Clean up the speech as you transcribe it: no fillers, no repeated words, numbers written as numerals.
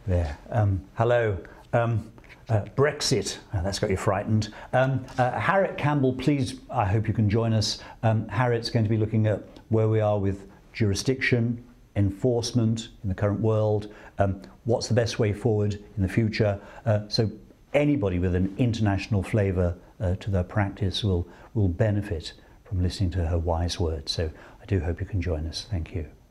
Yeah. Hello. Brexit. That's got you frightened. Harriet Campbell, please, I hope you can join us. Harriet's going to be looking at where we are with jurisdiction, enforcement in the current world, what's the best way forward in the future. So anybody with an international flavour to their practice will benefit from listening to her wise words. So I do hope you can join us. Thank you.